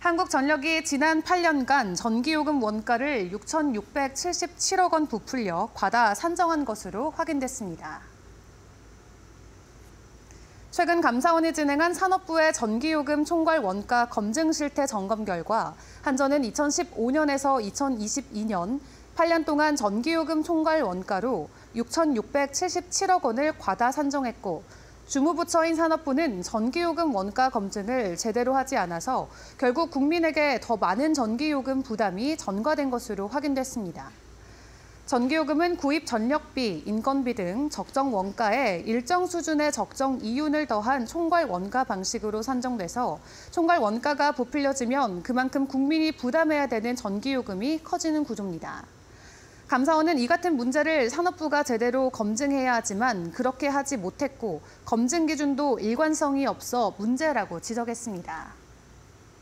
한국전력이 지난 8년간 전기요금 원가를 6,677억 원 부풀려 과다 산정한 것으로 확인됐습니다. 최근 감사원이 진행한 산업부의 전기요금 총괄 원가 검증 실태 점검 결과 한전은 2015년에서 2022년 8년 동안 전기요금 총괄 원가로 6,677억 원을 과다 산정했고 주무부처인 산업부는 전기요금 원가 검증을 제대로 하지 않아서 결국 국민에게 더 많은 전기요금 부담이 전가된 것으로 확인됐습니다. 전기요금은 구입 전력비, 인건비 등 적정 원가에 일정 수준의 적정 이윤을 더한 총괄 원가 방식으로 산정돼서 총괄 원가가 부풀려지면 그만큼 국민이 부담해야 되는 전기요금이 커지는 구조입니다. 감사원은 이 같은 문제를 산업부가 제대로 검증해야 하지만 그렇게 하지 못했고 검증 기준도 일관성이 없어 문제라고 지적했습니다.